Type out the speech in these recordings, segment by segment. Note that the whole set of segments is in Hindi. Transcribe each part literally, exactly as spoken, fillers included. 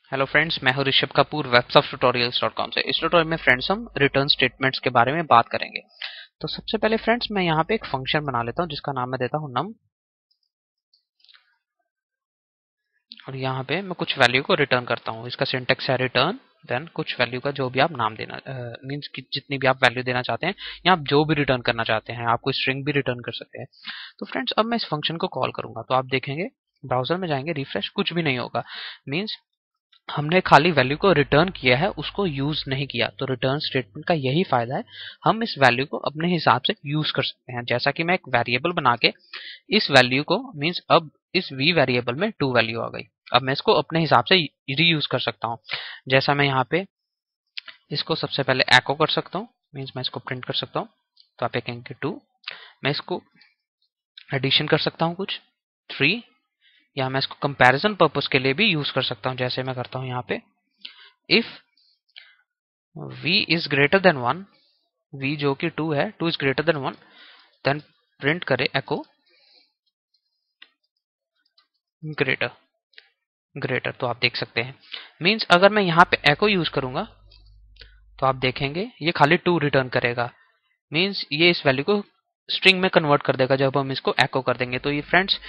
हेलो फ्रेंड्स, मैं हूं Rishabh Kapoor websoft tutorials dot com से। इस ट्यूटोरियल में फ्रेंड्स हम रिटर्न स्टेटमेंट्स के बारे में बात करेंगे। तो सबसे पहले फ्रेंड्स मैं यहाँ पे एक फंक्शन बना लेता हूँ जिसका नाम मैं देता हूँ num, और यहाँ पे मैं कुछ वैल्यू को रिटर्न करता हूँ। इसका सिंटेक्स है रिटर्न देन कुछ वैल्यू का जो भी आप नाम देना मींस कि जितनी भी आप वैल्यू देना चाहते हैं या आप जो भी रिटर्न करना चाहते हैं, आप कोई स्ट्रिंग भी रिटर्न कर सकते हैं। तो फ्रेंड्स अब मैं इस फंक्शन को कॉल करूंगा तो आप देखेंगे ब्राउजर में जाएंगे, रिफ्रेश, कुछ भी नहीं होगा। मींस हमने खाली वैल्यू को रिटर्न किया है, उसको यूज नहीं किया। तो रिटर्न स्टेटमेंट का यही फायदा है, हम इस वैल्यू को अपने हिसाब से यूज कर सकते हैं। जैसा कि मैं एक वेरिएबल बना के इस वैल्यू को मींस अब इस v वेरिएबल में टू वैल्यू आ गई, अब मैं इसको अपने हिसाब से रीयूज कर सकता हूँ। जैसा मैं यहाँ पे इसको सबसे पहले एको कर सकता हूँ, मीन्स मैं इसको प्रिंट कर सकता हूँ। तो आप कहेंगे टू, मैं इसको एडिशन कर सकता हूँ कुछ थ्री, या मैं इसको कंपैरिजन पर्पस के लिए भी यूज कर सकता हूँ। जैसे मैं करता हूँ यहाँ पे if v is greater than one, v जो कि टू है, two is greater than one, then print करे एको ग्रेटर ग्रेटर। तो आप देख सकते हैं मींस अगर मैं यहाँ पे एको यूज करूंगा तो आप देखेंगे ये खाली टू रिटर्न करेगा। मींस ये इस वैल्यू को स्ट्रिंग में कन्वर्ट कर देगा जब हम इसको एको कर देंगे। तो ये फ्रेंड्स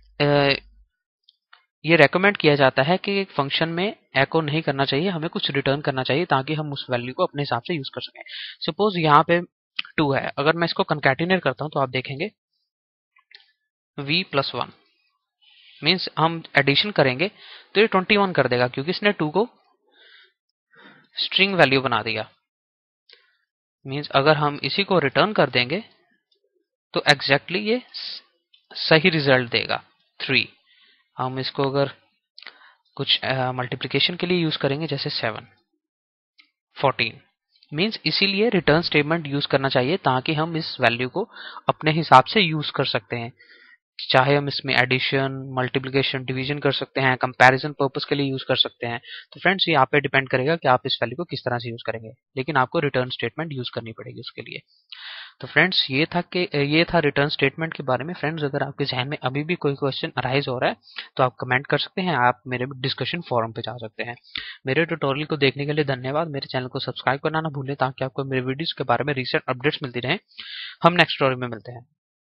ये रेकमेंड किया जाता है कि एक फंक्शन में एको नहीं करना चाहिए, हमें कुछ रिटर्न करना चाहिए ताकि हम उस वैल्यू को अपने हिसाब से यूज कर सकें। सपोज यहाँ पे टू है, अगर मैं इसको कंकैटिनेट करता हूं तो आप देखेंगे v प्लस वन, मीन्स हम एडिशन करेंगे तो ये ट्वेंटी वन कर देगा क्योंकि इसने टू को स्ट्रिंग वैल्यू बना दिया। मीन्स अगर हम इसी को रिटर्न कर देंगे तो एग्जैक्टली ये सही रिजल्ट देगा थ्री। हम इसको अगर कुछ मल्टीप्लिकेशन के लिए यूज करेंगे जैसे सेवन, फोर्टीन, मींस इसीलिए रिटर्न स्टेटमेंट यूज करना चाहिए ताकि हम इस वैल्यू को अपने हिसाब से यूज कर सकते हैं। चाहे हम इसमें एडिशन, मल्टीप्लिकेशन, डिवीजन कर सकते हैं, कंपैरिजन पर्पस के लिए यूज कर सकते हैं। तो फ्रेंड्स ये आप पे डिपेंड करेगा कि आप इस वैल्यू को किस तरह से यूज करेंगे, लेकिन आपको रिटर्न स्टेटमेंट यूज करनी पड़ेगी उसके लिए। तो फ्रेंड्स ये था कि ये था रिटर्न स्टेटमेंट के बारे में। फ्रेंड्स अगर आपके जहन में अभी भी कोई क्वेश्चन अराइज हो रहा है तो आप कमेंट कर सकते हैं, आप मेरे डिस्कशन फोरम पे जा सकते हैं। मेरे ट्यूटोरियल को देखने के लिए धन्यवाद। मेरे चैनल को सब्सक्राइब करना ना भूलें ताकि आपको मेरे वीडियोस के बारे में रिसेंट अपडेट्स मिलती रहे। हम नेक्स्ट ट्यूटोरियल में मिलते हैं।